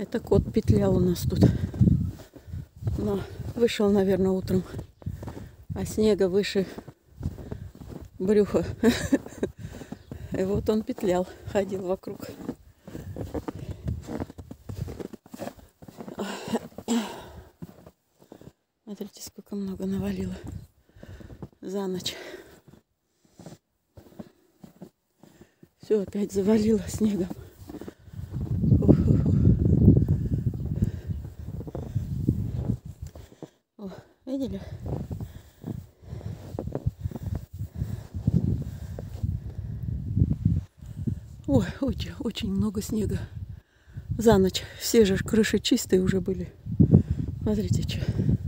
Это кот петлял у нас тут. Но вышел, наверное, утром. А снега выше брюха. И вот он петлял, ходил вокруг. Смотрите, сколько много навалило за ночь. Все опять завалило снегом. О, видели? Ой, очень много снега за ночь. Все же крыши чистые уже были. Смотрите, что.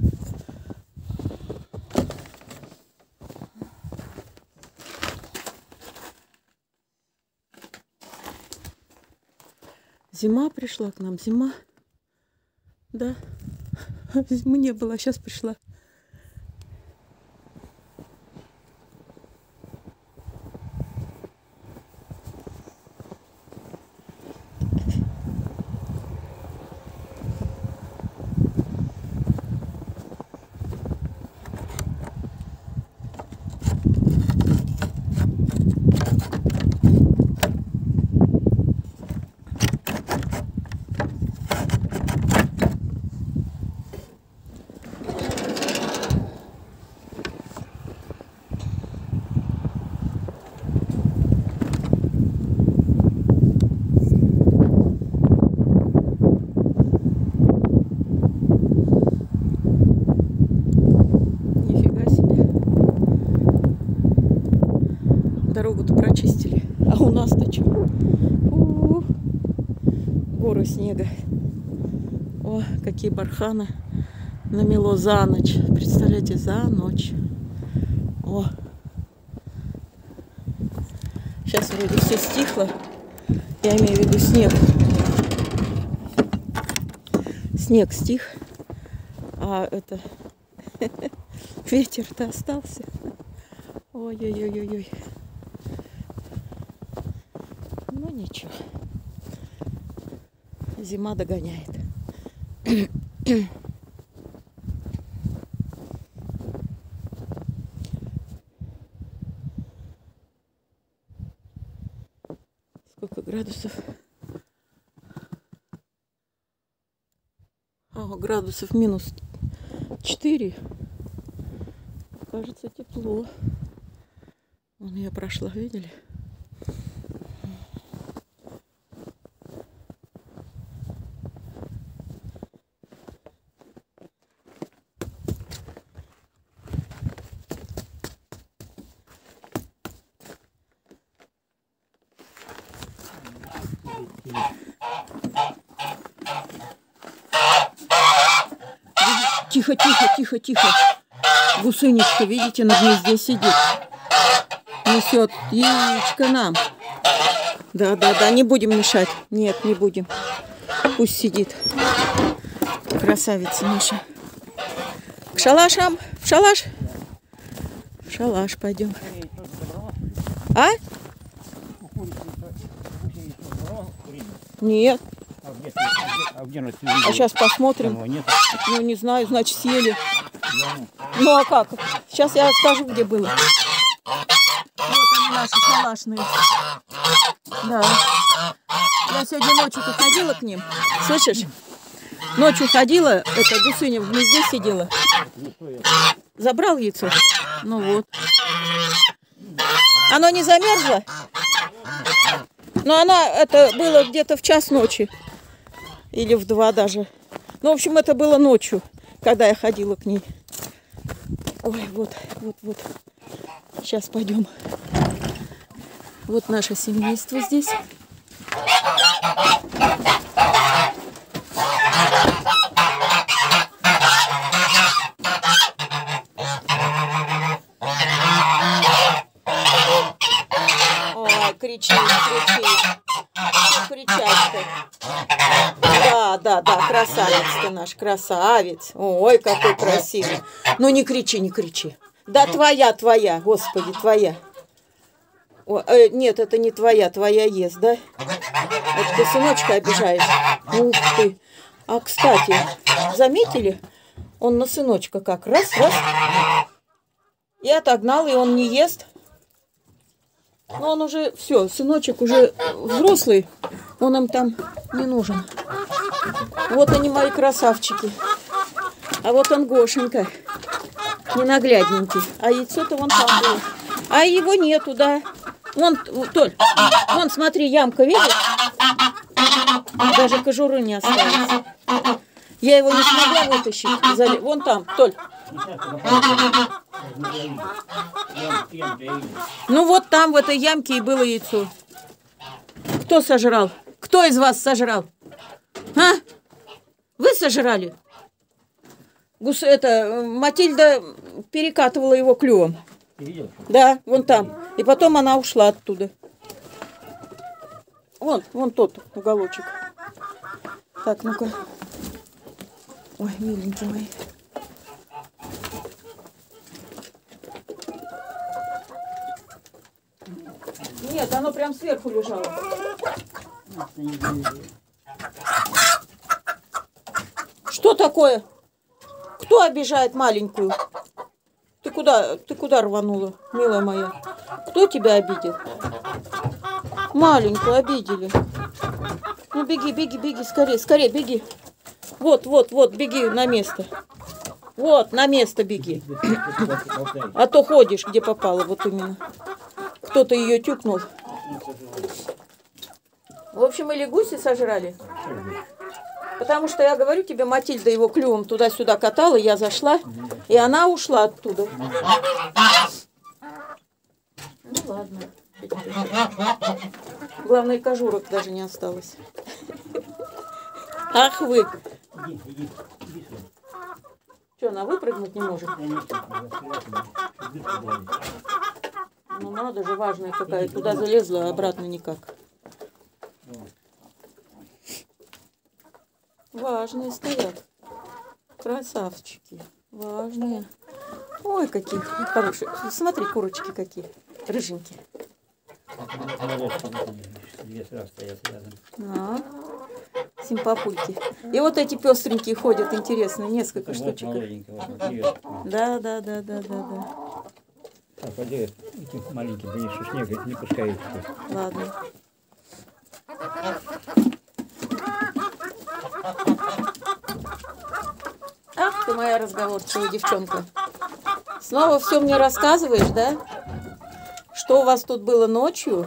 Зима пришла к нам, зима. Да, зимы не было, а сейчас пришла. Дорогу-то прочистили. А у нас-то что? Горы снега. О, какие барханы намело за ночь. Представляете, за ночь. О. Сейчас вроде все стихло. Я имею в виду снег. Снег стих. А это... Ветер-то остался. Ой-ой-ой-ой-ой. Ну ничего. Зима догоняет. Сколько градусов? Градусов минус 4. Кажется, тепло. Вон я прошла, видели? Тихо, тихо, тихо, тихо. Гусыничка, видите, на гнезде сидит. Несет яичко нам. Да, да, да, не будем мешать. Нет, не будем. Пусть сидит. Красавица наша. К шалашам? В шалаш? В шалаш пойдем. А? Нет. А сейчас посмотрим. Ну, не знаю, значит, съели. Ну, а как? Сейчас я скажу, где было. Вот они, наши шалашные. Да. Я сегодня ночью-то ходила к ним. Слышишь? Ночью ходила, это гусыня в гнезде сидела. Забрал яйцо? Ну вот. Оно не замерзло? Но она, это было где-то в 1 ночи. Или в 2 даже. Ну, в общем, это было ночью, когда я ходила к ней. Ой, вот. Сейчас пойдем. Вот наше семейство здесь. Ой, кричи. Да, красавец ты наш, красавец. Ой, какой красивый. Ну не кричи. Да твоя, Господи, твоя. Нет, это не твоя, твоя ест, да? Это ты сыночка обижаешь. Ух ты. А, кстати, заметили? Он на сыночка как? Раз. И отогнал, и он не ест. Но он уже, все, сыночек уже взрослый. Он им там не нужен. Вот они, мои красавчики. А вот он, Гошенька. Ненаглядненький. А яйцо-то вон там было. А его нету, да. Вон, Толь, вон, смотри, ямка, видишь? Даже кожуры не осталось. Я его не смогла вытащить. Вон там, Толь. Ну вот там, в этой ямке и было яйцо. Кто сожрал? Кто из вас сожрал? А? Вы сожрали? Матильда перекатывала его клювом. Да, вон там. И потом она ушла оттуда. Вон тот уголочек. Так, ну-ка. Ой, миленькие мои. Нет, оно прям сверху лежало. Что такое? Кто обижает маленькую? Ты куда рванула, милая моя? Кто тебя обидел? Маленькую обидели. Ну беги, скорее, беги. Вот, беги на место. Вот, на место беги. А то ходишь, где попало, вот именно. Кто-то ее тюкнул. В общем, или гуси сожрали. Потому что я говорю тебе, Матильда его клювом туда-сюда катала, я зашла, и она ушла оттуда. Ну ладно. Главное, кожурок даже не осталось. Ах вы! Что, она выпрыгнуть не может? Ну надо же, важная какая. Туда залезла, а обратно никак. Важные стоят. Красавчики. Важные. Ой, какие хорошие. Смотри, курочки какие. Рыженькие. Симпапульки. И вот эти пестренькие ходят, интересно, несколько штучек. Да. Так, вот эти маленькие, конечно, снега не пускают. Ладно. Ах ты моя разговорчивая девчонка. Снова все мне рассказываешь, да? Что у вас тут было ночью?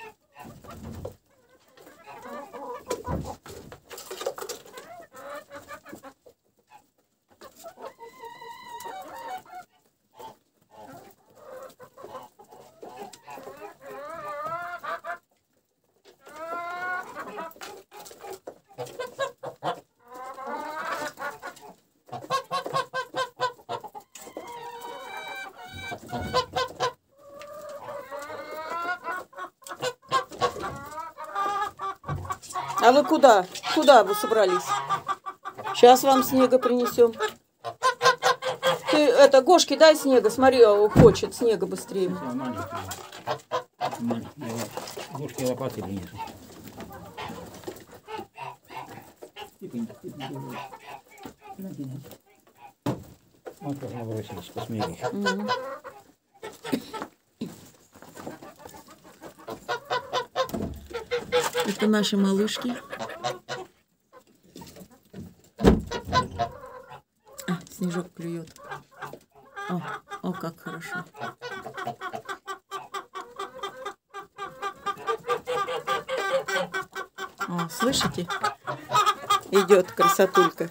А вы куда? Куда вы собрались? Сейчас вам снега принесем. Ты, Гошке дай снега. Смотри, хочет снега быстрее. Гошке лопаты принесу. Вот как набросились, посмотри. Это наши малышки. Снежок клюет. О, как хорошо. О, слышите? Идет красотулька.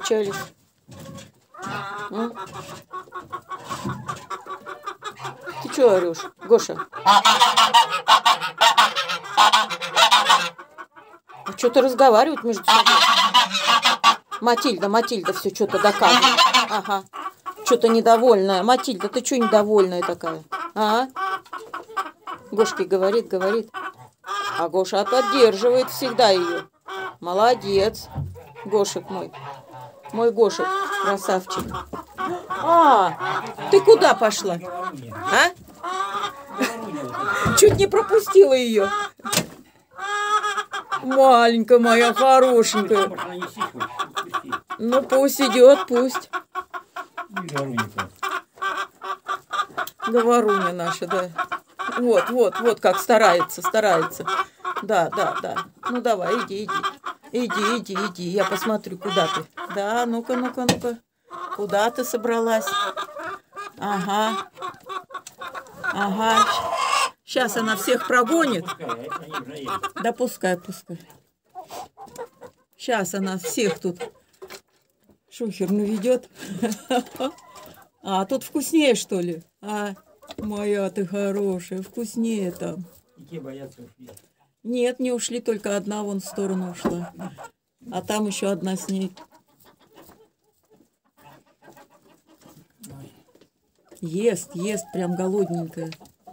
печалишь? А? Ты чего орешь, Гоша? Что-то разговаривают между собой. Матильда все что-то доказывает. Ага. Что-то недовольная. Матильда, ты что недовольная такая? А? Гошке говорит. А Гоша поддерживает всегда ее. Молодец. Гошек мой. Мой Гошек, красавчик. А, ты куда пошла? А? Чуть не пропустила ее. Маленькая моя хорошенькая. Ну пусть идет, пусть. Говоруня наша, да. Вот как старается. Да. Ну давай, иди. Иди. Я посмотрю, куда ты. Да, ну-ка. Куда ты собралась? Ага. Сейчас она всех прогонит. Да пускай. Сейчас она всех тут шухер наведет. А тут вкуснее, что ли? А, моя ты хорошая, вкуснее там. Те боятся ушли. Нет, не ушли, только одна вон в сторону ушла. А там еще одна с ней. Ест, прям голодненькая.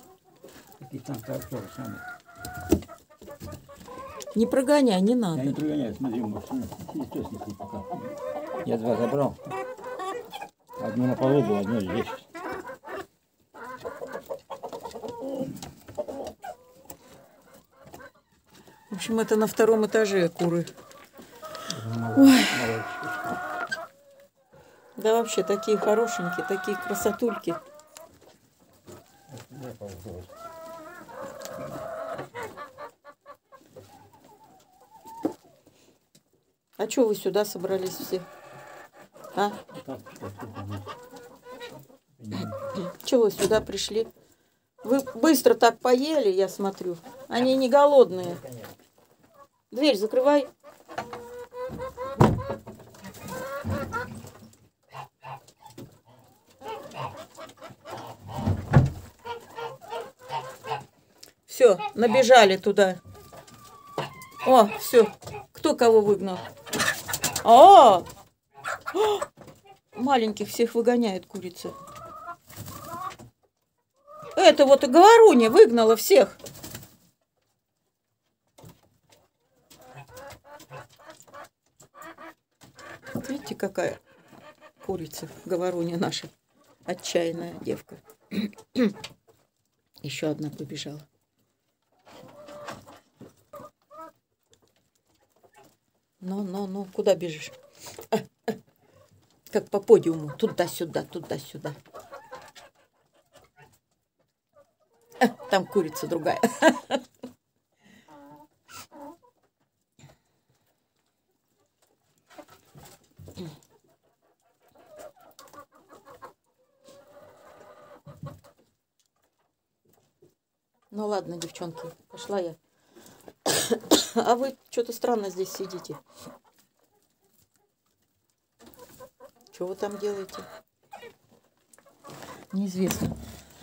Не прогоняй, не надо. Я не прогоняю, смотри, может, снеси пока. Я два забрал. Одно на полу было, одно здесь. В общем, это на втором этаже куры. Ой. Да вообще, такие хорошенькие, такие красотульки. А что вы сюда собрались все? А? Чего вы сюда пришли? Вы быстро так поели, я смотрю. Они не голодные. Дверь закрывай. Все, набежали туда. О, все. Кто кого выгнал? О! Маленьких всех выгоняет курица. Это вот и говоруня выгнала всех. Видите, какая курица, говоруня наша. Отчаянная девка. Еще одна побежала. Ну, куда бежишь? Как по подиуму. Туда-сюда. Там курица другая. Ну ладно, девчонки, пошла я. А вы что-то странно здесь сидите. Что вы там делаете? Неизвестно.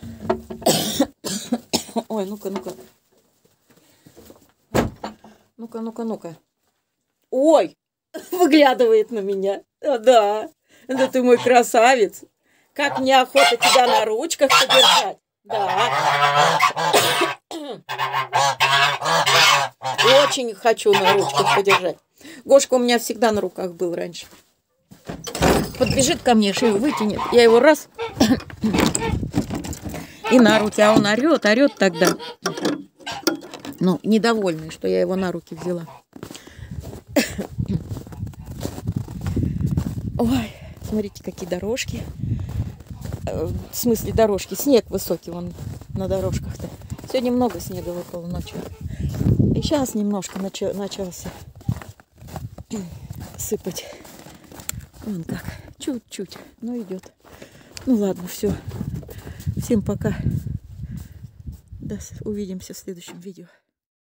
Ой, ну-ка. Ну-ка. Ой, выглядывает на меня. Да, ты мой красавец. Как неохота тебя на ручках подержать. Да. Очень хочу на ручках подержать. Гошка у меня всегда на руках был раньше. Подбежит ко мне, шею вытянет. Я его раз и на руки. А он орет тогда. Ну, недовольный, что я его на руки взяла. Ой, смотрите, какие дорожки. В смысле дорожки. Снег высокий вон на дорожках-то. Сегодня много снега выпало ночью. И сейчас немножко начался сыпать. Вон как. Чуть-чуть. Но идет. Ну ладно, все. Всем пока. Увидимся в следующем видео.